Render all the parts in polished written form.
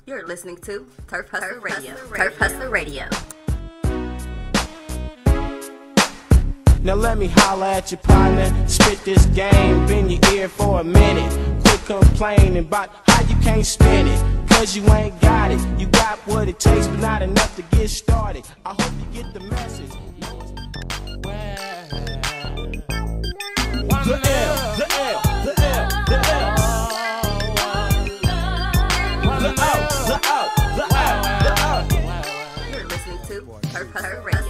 You're listening to TurfHustler Radio. TurfHustler Radio. Now let me holler at your partner, spit this game, bend your ear for a minute. Quit complaining about how you can't spin it, cause you ain't got it. You got what it takes, but not enough to get started. I hope you get the message. The L, the L, the L, the L. The O, the O, the O, the O. You're listening to TurfHustler Radio.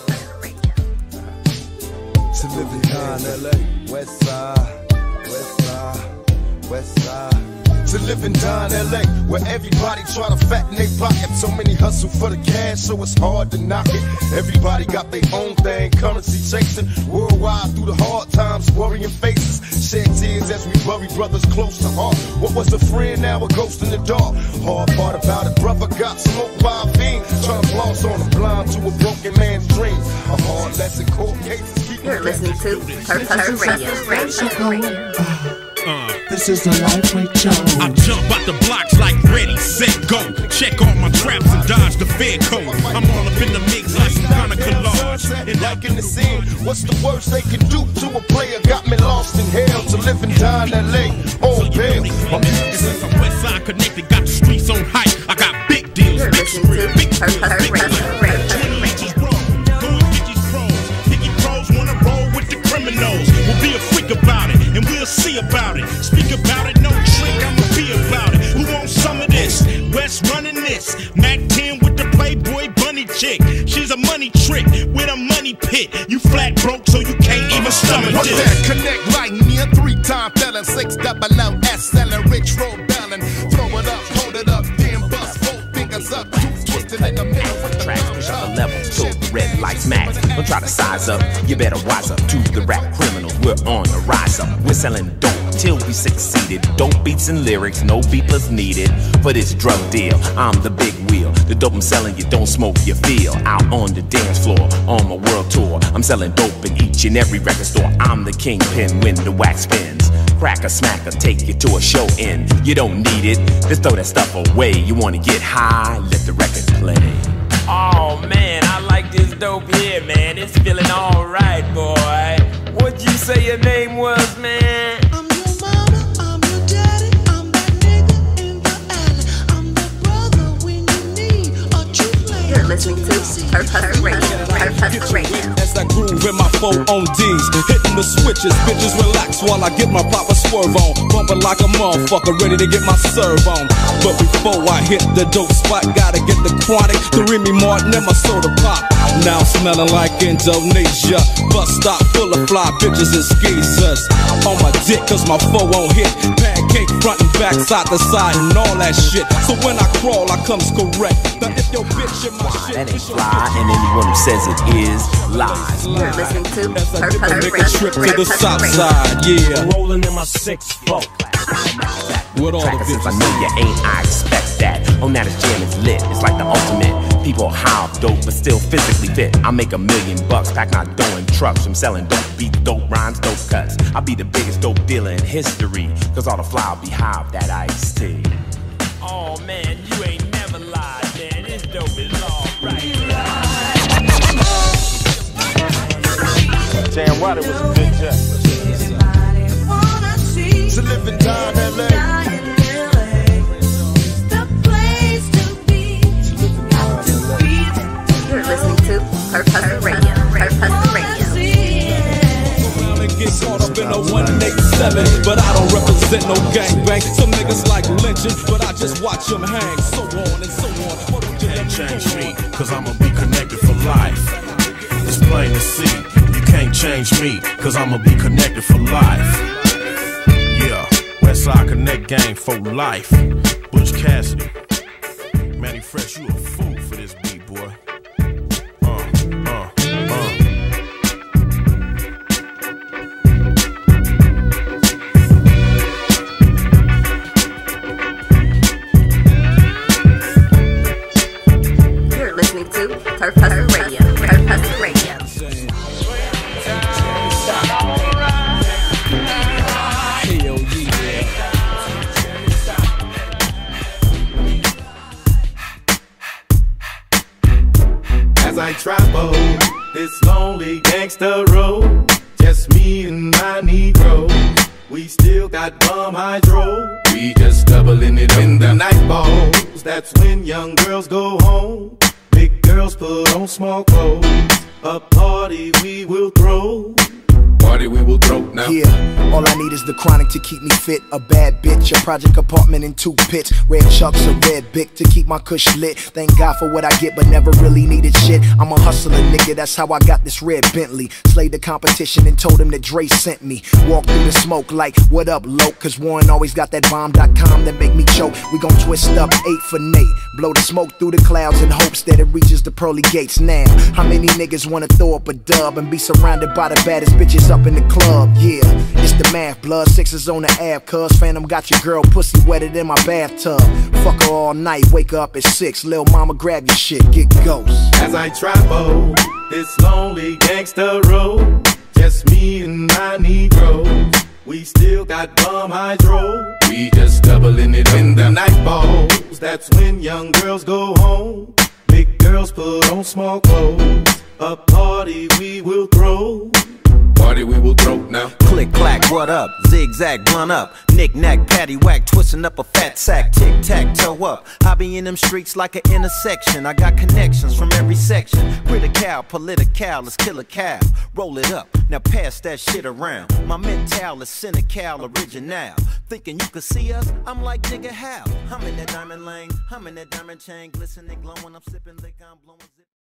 To live in LA, West Side, West Side, West Side. To live in LA, where everybody try to fatten their pocket. So many hustle for the cash, so it's hard to knock it. Everybody got their own thing, currency chasing. Worldwide through the hard times, worrying faces. Shed tears as we bury brothers close to heart. What was a friend, now a ghost in the dark. Hard part about it, brother got smoked by a fiend. Trying to floss on a blind to a broken man's dream. A hard lesson, court cases keep. You're listening to TurfHustler Radio. This is the Lightweight Show. I jump out the blocks like ready, set, go. Check all my traps and dodge the Fed code. I'm all up in the mix like some kind of collage. And like in the scene, what's the worst they can do to a player? Got me lost in hell to live and die in LA. Oh, babe. Since I'm West Side connected, got the streets on hype. I got big deals, You're big listening to big TurfHustler Radio. Wanna roll with the criminals. We'll be a freak about it, and we'll see about it. Speak about it, no trick, I'ma be about it. Who wants some of this? West running this. Mac 10 with the Playboy bunny chick. She's a money trick with a money pit. You flat broke, so you can't even stomach What's this. that? Connect right near 3-time felon, 6 double O S selling, rich road bellin'. Throw it up, hold it up, then bust 4 fingers up, 2 twisted in the middle with the Tracks push up the levels till the red lights max. Don't try to size up, you better wise up to the rap criminals. We're on the rise up. We're selling dope till we succeeded. Dope beats and lyrics, no beepers needed for this drug deal. I'm the big wheel. The dope I'm selling, you don't smoke, you feel. Out on the dance floor, on my world tour. I'm selling dope in each and every record store. I'm the kingpin when the wax spins. Crack a smack or take you to a show in. You don't need it, just throw that stuff away. You wanna get high, let the record play. Oh man, I like this dope here, man. It's feeling alright, boy. What'd you say your name was, man? I'm your mama, I'm your daddy, I'm that nigga in the alley. I'm the brother when you need a true player. You're listening to TurfHustler Radio. TurfHustler Radio. As I groove in my 4 on D's, hitting the switches, bitches relax while I get my proper swerve on. Bumping like a motherfucker, ready to get my serve on. But before I hit the dope spot, gotta get the chronic, the Remy Martin and my soda pop. Now I'm smelling like Indonesia. Bus stop full of fly bitches and skeezers. On my dick cause my 4 won't hit. Pancake front and back, side to side and all that shit. So when I crawl, I comes correct. Now if your bitch in my shit, That ain't fly, and anyone who says it is lies. You're listening to TurfHustler make a trip to the south side, yeah. Rolling in my 6-4. With all the Tracker, since I bitches. know you ain't, I expect that. On that, a jam is lit, it's like the ultimate. People high off dope, but still physically fit. I make $1 million, pack my dough in trucks. I'm selling dope beats, dope rhymes, dope cuts. I'll be the biggest dope dealer in history, cause all the fly will be high off that iced tea. Oh man, you ain't never lied, man. This dope is alright. Damn right, it was a good job. To live and die in LA. You're listening to TurfHustler Radio. TurfHustler Radio. Get caught up in a 187, but I don't represent no gangbang. Some niggas like lynching, but I just watch them hang. So on and so on. Can't change me, cause I'ma be connected for life. It's plain to see. You can't change me, cause I'ma be connected for life. Yeah, Westside Connect gang for life. Butch Cassidy. Manny Fresh, you a fool for this beat, boy. You're listening to TurfHustler Radio. TurfHustler Radio. Hell yeah. I travel this lonely gangster road, just me and my Negro. We still got bum hydro. We just doubling it in the night balls. That's when young girls go home. Big girls put on small clothes. A party we will throw. Party we will throw now. Yeah, all I need is the chronic to keep me fit. A bad bitch, a project apartment in 2 pits. Red chucks, a red bic to keep my cush lit. Thank God for what I get, but never really needed shit. I'm a hustler, nigga, that's how I got this red Bentley. Slayed the competition and told him that Dre sent me. Walk through the smoke like, what up, loc? Cause Warren always got that bomb.com that make me choke. We gon' twist up 8 for Nate. Blow the smoke through the clouds in hopes that it reaches the pearly gates. Now, how many niggas wanna throw up a dub and be surrounded by the baddest bitches up in the club? Yeah, it's the math, blood 6s on the app. Cuz Phantom got your girl pussy wetted in my bathtub. Fuck her all night, wake up at 6. Lil' mama grab your shit, get ghost. As I travel this lonely gangster road, just me and my Negro. We still got bum hydro. We just doubling it in the night balls. That's when young girls go home. Big girls put on small clothes. A party we will throw. Party we will throw now. Click clack, what up? Zigzag, blunt up. Knick knack, patty whack, twisting up a fat sack. Tic tac, toe up. I be in them streets like an intersection. I got connections from every section. Critical, political, let's kill a cow. Roll it up, now pass that shit around. My mental is cynical, original. Thinking you could see us? I'm like, nigga, how? I'm in that diamond lane, I'm in that diamond chain, glistening, glowing. I'm sipping liquor, I'm blowing zip.